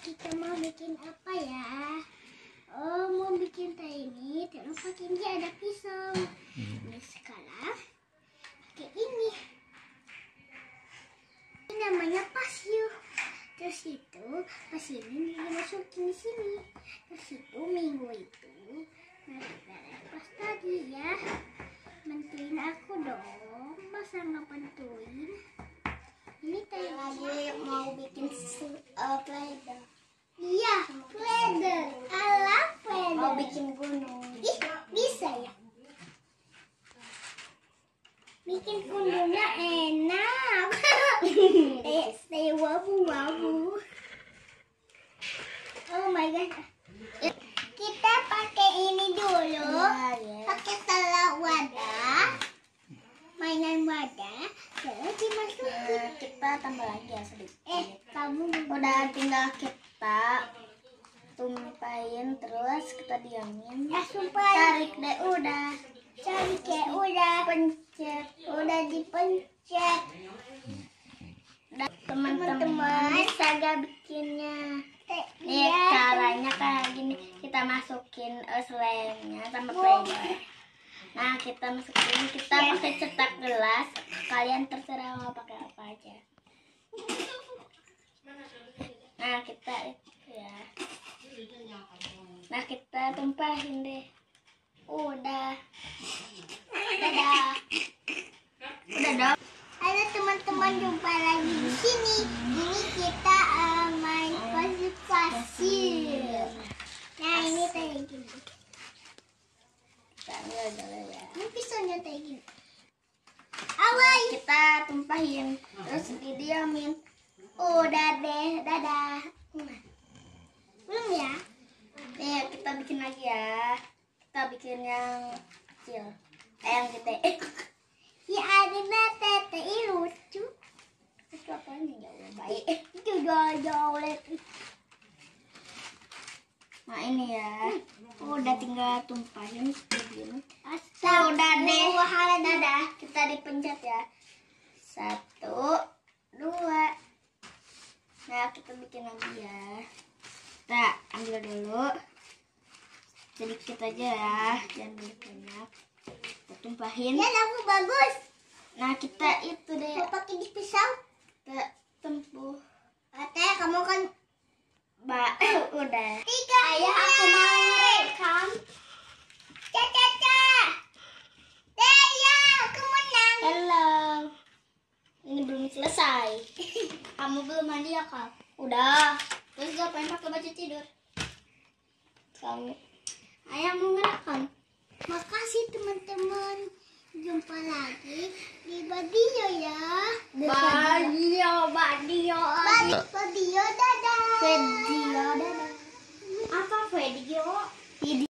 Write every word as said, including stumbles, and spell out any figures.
kita mau bikin apa ya? Oh, mau bikin teh ini, terus pakai ini ada pisau. Nah, sekarang pakai ini. Ini namanya pasir. Terus itu pasir ini dimasukin di sini. Terus itu minggu itu, nah kita lepas tadi ya. Bantuin aku dong, masa nggak bantuin? Ini teh lagi mau bikin uh, pleather. Iya, pleather. Alam pleather. Mau bikin gunung. Ih, bisa ya? Bikin gunungnya enak. eh, saya wabu-wabu. Oh my god. Kita pakai ini dulu. Ya, ya. Pakai telur wadah. Mainan wadah. Terus dimasukin. Nah, kita tambah lagi ya sedikit. Eh, kamu udah tinggal kita tumpahin terus kita diamin. Ya, sumpah. Tarik deh udah. Tarik deh udah. Pencet. Udah dipencet. Teman-teman bisa gak bikinnya? Nih ya, caranya kayak gini. Kita masukin uh, selemnya sama pleather. Nah, kita masukin, kita yes. pakai cetak gelas. Kalian terserah mau pakai apa aja. Nah, kita itu ya. Nah, kita tumpahin deh. Udah. Dadah. Udah dong. Halo teman-teman, jumpa lagi di sini. Ini kita uh, main pasir-pasir. Nah, ini kayak gini. Ini pisaunya kayak gini. Awal kita tumpahin, terus didiamin. Udah deh, dadah. Belum ya? Nih kita bikin lagi ya. Kita bikin yang kecil, eh, yang gede. Ya ada tete lucu. Itu apa nih jauh baik? Itu jauh-jauh lagi. Nah ini ya, udah tinggal tumpahin seperti ini. Udah deh, dadah. Kita dipencet ya. Satu, dua. Nah kita bikin lagi ya. Kita ambil dulu sedikit aja ya, jangan banyak. Kita tumpahin. Ya lagu bagus. Nah kita itu deh. Mau pakai di pisau? Kita tempuh. Ate, kamu kan Ba, udah. Tiga. Ayah aku mau rekam. Caca-caca. Daya, aku menang. Hello. Ini belum selesai. Kamu belum mandi ya, Kak? Udah. Terus ngapain pakai baju tidur? Kamu. Ayah mau ngerekam. Makasih teman-teman. Jumpa lagi di video ya. Video, video. Video, dadah. Video, dadah. Apa video? Video.